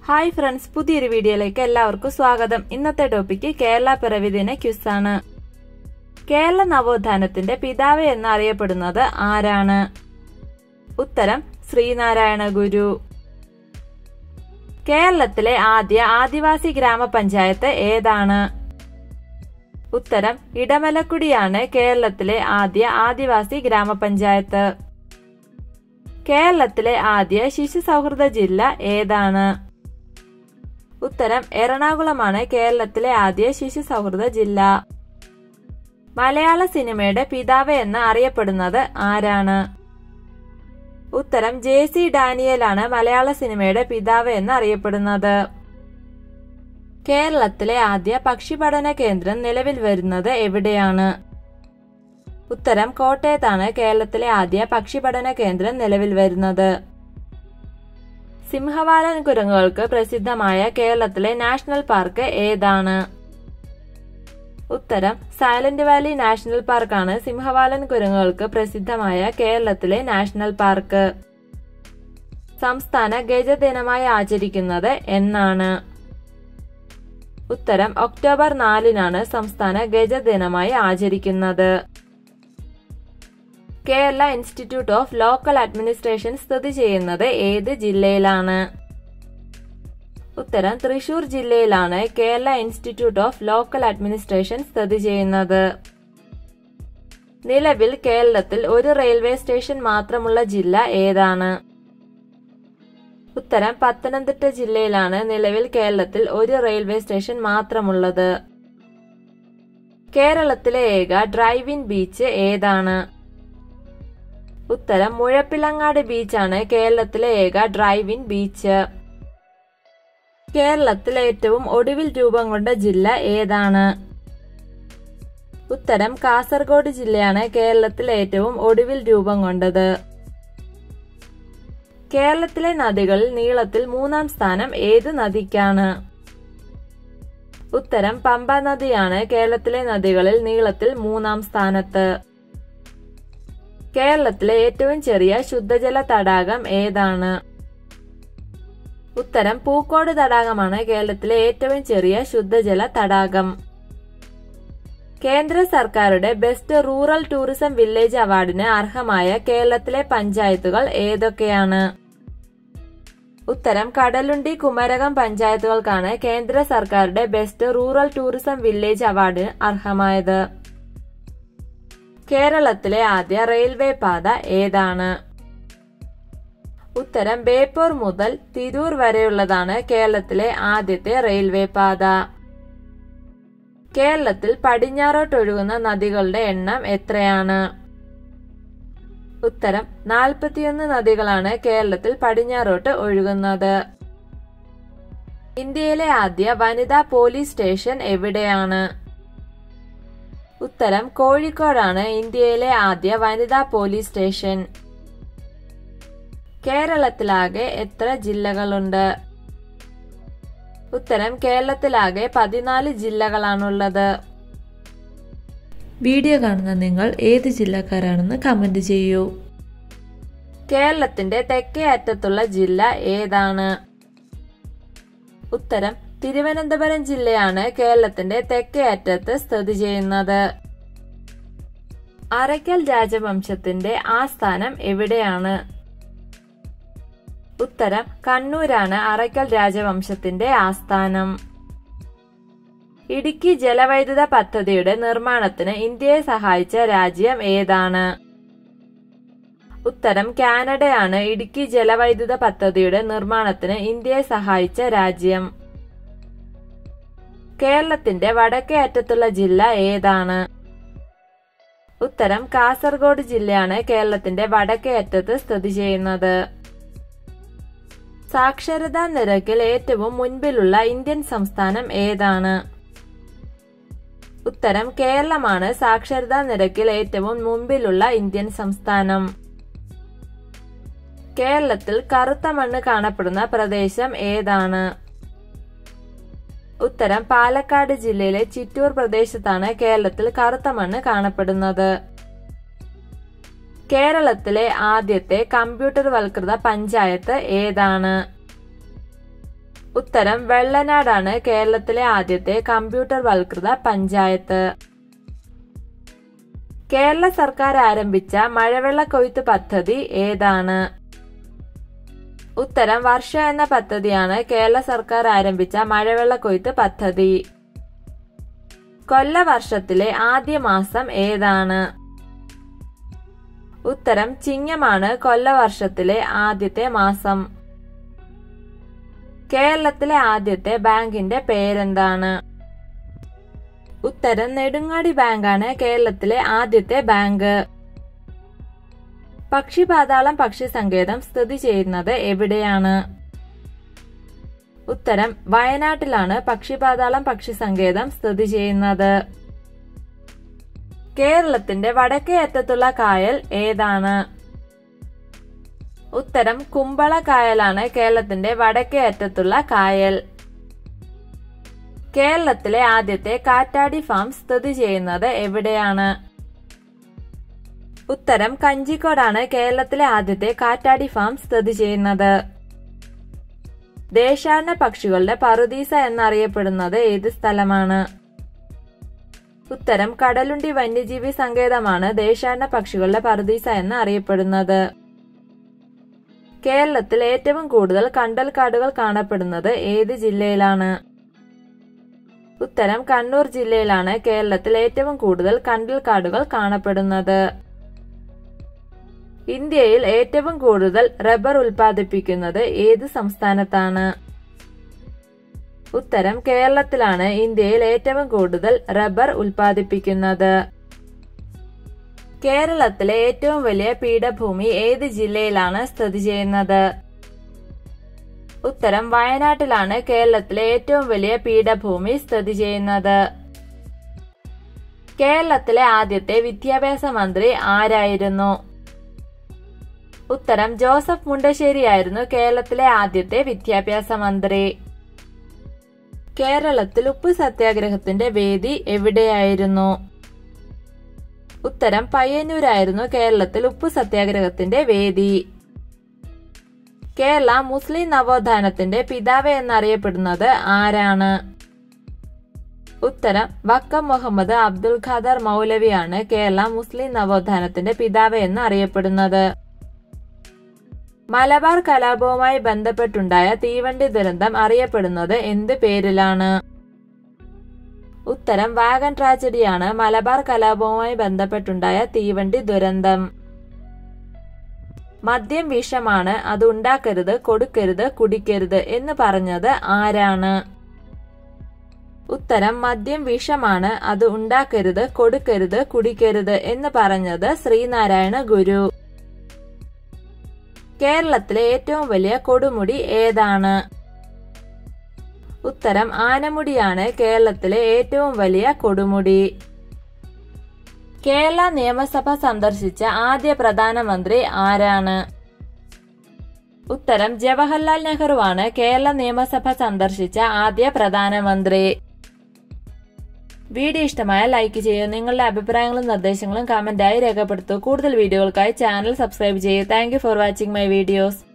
Hi friends, പുതിയൊരു വീഡിയോയിലേക്ക് എല്ലാവർക്കും സ്വാഗതം. ഇന്നത്തെ ടോപ്പിക്ക് കേരള പിറവി ദിന ക്വിസ് ആണ്. കേരള നവോത്ഥാനത്തിന്റെ പിതാവ് എന്നറിയപ്പെടുന്നത് ആരാണ്? ഉത്തരം ശ്രീനാരായണ ഗുരു. കേരളത്തിലെ ആദ്യ ആദിവാസി ഗ്രാമപഞ്ചായത്ത് ഏതാണ്? ഉത്തരം ഇടമലക്കുടിയാണ് കേരളത്തിലെ ആദ്യ ആദിവാസി ഗ്രാമപഞ്ചായത്ത്. കേരളത്തിലെ ആദ്യ ശിശു സൗഹൃദ ജില്ല ഏതാണ്? ഉത്തരം എറണാകുളമാണ് കേരളത്തിലെ ആദ്യ ശിശു സൗഹൃദ ജില്ല. മലയാള സിനിമയുടെ പിതാവ് എന്ന് അറിയപ്പെടുന്നത് ആരാണ്? ഉത്തരം JC ഡാനിയലാണ് മലയാള സിനിമയുടെ പിതാവ് എന്ന് അറിയപ്പെടുന്നത്. കേരളത്തിലെ ആദ്യ പക്ഷി പഠന കേന്ദ്രം നിലവിൽ വരുന്നത് എവിടെയാണ്? ഉത്തരം കോട്ടയത്താണ് കേരളത്തിലെ ആദ്യ പക്ഷി പഠന കേന്ദ്രം നിലവിൽ വരുന്നത്. സിംഹവാലൻ കുരങ്ങുകൾക്ക് പ്രസിദ്ധമായ കേരളത്തിലെ നാഷണൽ പാർക്ക് ഏതാണ്? ഉത്തരം സൈലന്റ് വാലി നാഷണൽ പാർക്കാണ് സിംഹവാലൻ കുരങ്ങുകൾക്ക് പ്രസിദ്ധമായ കേരളത്തിലെ നാഷണൽ പാർക്ക്. സംസ്ഥാന ഗജദിനമായി ആചരിക്കുന്നത് എന്നാണ്? ഉത്തരം ഒക്ടോബർ 4-നാണ് സംസ്ഥാന ഗജദിനമായി ആചരിക്കുന്നത്. Kerala institute of local administration സ്ഥിതി ചെയ്യുന്നത് ഏത് ജില്ലയിലാണ്? ഉത്തരം തൃശൂർ ജില്ലയിലാണ് Kerala institute of local administration സ്ഥിതി ചെയ്യുന്നത്. നിലവിൽ കേരളത്തിൽ ഒരു റെയിൽവേ സ്റ്റേഷൻ മാത്രമുള്ള ജില്ല ഏതാണ്? ഉത്തരം പത്തനംതിട്ട ജില്ലയിലാണ് നിലവിൽ കേരളത്തിൽ ഒരു റെയിൽവേ സ്റ്റേഷൻ മാത്രമുള്ളത്. കേരളത്തിലെ ഏക ഡ്രൈവ് ഇൻ ബീച്ച് ഏതാണ്? ഉത്തരം മുഴപ്പിലങ്ങാട് ബീച്ചാണ് കേരളത്തിലെ ഏക ഡ്രൈവ് ഇൻ ബീച്ച്. കേരളത്തിൽ ഏറ്റവും ഒടുവിൽ രൂപം കൊണ്ട ജില്ല ഏതാണ്? ഉത്തരം കാസർഗോഡ് ജില്ലയാണ് കേരളത്തിൽ ഏറ്റവും ഒടുവിൽ രൂപം കൊണ്ടത്. കേരളത്തിലെ നദികളിൽ നീളത്തിൽ 3-ാം സ്ഥാനം ഏത് നദിക്കാണ്? ഉത്തരം പമ്പ നദിയാണ് കേരളത്തിലെ നദികളിൽ നീളത്തിൽ 3-ാം സ്ഥാനത്ത്. കേരളത്തിലെ ഏറ്റവും ചെറിയ ശുദ്ധജല തടാകം ഏതാണ്? ഉത്തരം പൂക്കോട് തടാകമാണ് കേരളത്തിലെ ഏറ്റവും ചെറിയ ശുദ്ധജല തടാകം. കേന്ദ്ര സർക്കാരുടെ ബെസ്റ്റ് റൂറൽ ടൂറിസം വില്ലേജ് അവാർഡിന് അർഹമായ കേരളത്തിലെ പഞ്ചായത്തുകൾ ഏതൊക്കെയാണ്? ഉത്തരം കടലുണ്ടി, കുമരകം പഞ്ചായത്തുകൾക്കാണ് കേന്ദ്ര സർക്കാരുടെ ബെസ്റ്റ് റൂറൽ ടൂറിസം വില്ലേജ് അവാർഡിന് അർഹമായത്. കേരളത്തിലെ ആദ്യ റെയിൽവേ പാത ഏതാണ്? ഉത്തരം ബേപ്പൂർ മുതൽ തിരൂർ വരെയുള്ളതാണ് കേരളത്തിലെ ആദ്യത്തെ റെയിൽവേ പാത. കേരളത്തിൽ പടിഞ്ഞാറോട്ടൊഴുകുന്ന നദികളുടെ എണ്ണം എത്രയാണ്? ഉത്തരം 41 നദികളാണ് കേരളത്തിൽ പടിഞ്ഞാറോട്ട് ഒഴുകുന്നത്. ഇന്ത്യയിലെ ആദ്യ വനിതാ പോലീസ് സ്റ്റേഷൻ എവിടെയാണ്? ഉത്തരം കോഴിക്കോടാണ് ഇന്ത്യയിലെ ആദ്യ വനിതാ പോലീസ് സ്റ്റേഷൻ. കേരളത്തിലാകെ എത്ര ജില്ലകളുണ്ട്? ഉത്തരം കേരളത്തിലാകെ 14 ജില്ലകളാണുള്ളത്. വീഡിയോ കാണുന്ന നിങ്ങൾ ഏത് ജില്ലക്കാരാണെന്ന് കമന്റ് ചെയ്യൂ. കേരളത്തിന്റെ തെക്കേ അറ്റത്തുള്ള ജില്ല ഏതാണ്? ഉത്തരം തിരുവനന്തപുരം ജില്ലയാണ് കേരളത്തിന്റെ തെക്കേ അറ്റത്ത് സ്ഥിതി ചെയ്യുന്നത്. അറയ്ക്കൽ രാജവംശത്തിന്റെ ആസ്ഥാനം എവിടെയാണ്? ഉത്തരം കണ്ണൂരാണ് അറയ്ക്കൽ രാജവംശത്തിന്റെ ആസ്ഥാനം. ഇടുക്കി ജലവൈദ്യുത പദ്ധതിയുടെ നിർമ്മാണത്തിന് ഇന്ത്യയെ സഹായിച്ച രാജ്യം ഏതാണ്? ഉത്തരം കാനഡയാണ് ഇടുക്കി ജലവൈദ്യുത പദ്ധതിയുടെ നിർമ്മാണത്തിന് ഇന്ത്യയെ സഹായിച്ച രാജ്യം. കേരളത്തിന്റെ വടക്കേ അറ്റത്തുള്ള ജില്ല ഏതാണ്? ഉത്തരം കാസർഗോഡ് ജില്ലയാണ് കേരളത്തിന്റെ വടക്കേ അറ്റത്ത് സ്ഥിതി ചെയ്യുന്നത്. സാക്ഷരതാ നിരക്കിൽ ഏറ്റവും മുൻപിലുള്ള ഇന്ത്യൻ സംസ്ഥാനം ഏതാണ്? ഉത്തരം കേരളമാണ് സാക്ഷരതാ നിരക്കിൽ ഏറ്റവും മുൻപിലുള്ള ഇന്ത്യൻ സംസ്ഥാനം. കേരളത്തിൽ കറുത്ത മണ്ണ് കാണപ്പെടുന്ന പ്രദേശം ഏതാണ്? ഉത്തരം പാലക്കാട് ജില്ലയിലെ ചിറ്റൂർ പ്രദേശത്താണ് കേരളത്തിൽ കറുത്ത മണ്ണ് കാണപ്പെടുന്നത്. കേരളത്തിലെ ആദ്യത്തെ കമ്പ്യൂട്ടർവൽകൃത പഞ്ചായത്ത് ഏതാണ്? ഉത്തരം വെള്ളനാടാണ് കേരളത്തിലെ ആദ്യത്തെ കമ്പ്യൂട്ടർ വൽകൃത പഞ്ചായത്ത്. കേരള സർക്കാർ ആരംഭിച്ച മഴവെള്ള കൊയ്ത്ത് പദ്ധതി ഏതാണ്? ഉത്തരം വർഷ എന്ന പദ്ധതിയാണ് കേരള സർക്കാർ ആരംഭിച്ച മഴവെള്ള കൊയ്ത്ത് പദ്ധതി. കൊല്ലവർഷത്തിലെ ആദ്യ മാസം ഏതാണ്? ഉത്തരം ചിങ്ങമാണ് കൊല്ലവർഷത്തിലെ ആദ്യത്തെ മാസം. കേരളത്തിലെ ആദ്യത്തെ ബാങ്കിന്റെ പേരെന്താണ്? ഉത്തരം നെടുങ്ങാടി ബാങ്കാണ് കേരളത്തിലെ ആദ്യത്തെ ബാങ്ക്. പക്ഷിപാതാളം പക്ഷി സങ്കേതം സ്ഥിതി ചെയ്യുന്നത് എവിടെയാണ്? ഉത്തരം വയനാട്ടിലാണ് പക്ഷിപാതാളം പക്ഷി സങ്കേതം സ്ഥിതി ചെയ്യുന്നത്. കേരളത്തിന്റെ വടക്കേ അറ്റത്തുള്ള കായൽ ഏതാണ്? ഉത്തരം കുമ്പള കായലാണ് കേരളത്തിന്റെ വടക്കേ അറ്റത്തുള്ള കായൽ. കേരളത്തിലെ ആദ്യത്തെ കാറ്റാടി ഫാം സ്ഥിതി ചെയ്യുന്നത് എവിടെയാണ്? ഉത്തരം കഞ്ചിക്കോടാണ് കേരളത്തിലെ ആദ്യത്തെ കാറ്റാടി ഫാം സ്ഥിതി ചെയ്യുന്നത്. ദേശാടന പക്ഷികളുടെ പറുദീസ എന്നറിയപ്പെടുന്നത് ഏത് സ്ഥലമാണ്? ഉത്തരം കടലുണ്ടി വന്യജീവി സങ്കേതമാണ് ദേശാടന പക്ഷികളുടെ പറുദീസ എന്ന് അറിയപ്പെടുന്നത്. കേരളത്തിൽ ഏറ്റവും കൂടുതൽ കണ്ടൽക്കാടുകൾ കാണപ്പെടുന്നത് ഏത് ജില്ലയിലാണ്? ഉത്തരം കണ്ണൂർ ജില്ലയിലാണ് കേരളത്തിൽ ഏറ്റവും കൂടുതൽ കണ്ടൽക്കാടുകൾ കാണപ്പെടുന്നത്. ഇന്ത്യയിൽ ഏറ്റവും കൂടുതൽ റബ്ബർ ഉൽപ്പാദിപ്പിക്കുന്നത് ഏത് സംസ്ഥാനത്താണ്? ഉത്തരം കേരളത്തിലാണ് ഇന്ത്യയിൽ ഏറ്റവും കൂടുതൽ റബ്ബർ ഉൽപ്പാദിപ്പിക്കുന്നത്. കേരളത്തിലെ ഏറ്റവും വലിയ പീഠഭൂമി ഏത് ജില്ലയിലാണ് സ്ഥിതി ചെയ്യുന്നത്? ഉത്തരം വയനാട്ടിലാണ് കേരളത്തിലെ ഏറ്റവും വലിയ പീഠഭൂമി സ്ഥിതി ചെയ്യുന്നത്. കേരളത്തിലെ ആദ്യത്തെ വിദ്യാഭ്യാസ മന്ത്രി ആരായിരുന്നു? ഉത്തരം ജോസഫ് മുണ്ടശ്ശേരിയായിരുന്നു കേരളത്തിലെ ആദ്യത്തെ വിദ്യാഭ്യാസ മന്ത്രി. കേരളത്തിൽ ഉപ്പ് സത്യാഗ്രഹത്തിന്റെ വേദി എവിടെയായിരുന്നു? ഉത്തരം പയ്യന്നൂരായിരുന്നു കേരളത്തിൽ ഉപ്പ് സത്യാഗ്രഹത്തിന്റെ വേദി. കേരള മുസ്ലിം നവോത്ഥാനത്തിന്റെ പിതാവ് എന്നറിയപ്പെടുന്നത് ആരാണ്? ഉത്തരം വക്കം മുഹമ്മദ് അബ്ദുൽ ഖാദർ മൗലവിയാണ് കേരള മുസ്ലിം നവോത്ഥാനത്തിന്റെ പിതാവ് എന്ന് അറിയപ്പെടുന്നത്. മലബാർ കലാപവുമായി ബന്ധപ്പെട്ടുണ്ടായ തീവണ്ടി ദുരന്തം അറിയപ്പെടുന്നത് എന്ത് പേരിലാണ്? ഉത്തരം വാഗൺ ട്രാജഡിയാണ് മലബാർ കലാപവുമായി ബന്ധപ്പെട്ടുണ്ടായ തീവണ്ടി ദുരന്തം. മദ്യം വിഷമാണ്, അത് ഉണ്ടാക്കരുത്, കൊടുക്കരുത്, കുടിക്കരുത് എന്ന് പറഞ്ഞത് ആരാണ്? ഉത്തരം മദ്യം വിഷമാണ്, അത് ഉണ്ടാക്കരുത്, കൊടുക്കരുത്, കുടിക്കരുത് എന്ന് പറഞ്ഞത് ശ്രീനാരായണ ഗുരു. കേരളത്തിലെ ഏറ്റവും വലിയ കൊടുമുടി ഏതാണ്? ഉത്തരം ആനമുടിയാണ് കേരളത്തിലെ ഏറ്റവും വലിയ കൊടുമുടി. കേരള നിയമസഭ സന്ദർശിച്ച ആദ്യ പ്രധാനമന്ത്രി ആരാണ്? ഉത്തരം ജവഹർലാൽ നെഹ്റുവാണ് കേരള നിയമസഭ സന്ദർശിച്ച ആദ്യ പ്രധാനമന്ത്രി. വീഡിയോ ഇഷ്ടമായ ലൈക്ക് ചെയ്യൂ. നിങ്ങളുടെ അഭിപ്രായങ്ങളും നിർദ്ദേശങ്ങളും കമന്റായി രേഖപ്പെടുത്തൂ. കൂടുതൽ വീഡിയോകൾക്കായി ചാനൽ സബ്സ്ക്രൈബ് ചെയ്യൂ. Thank you for watching my videos.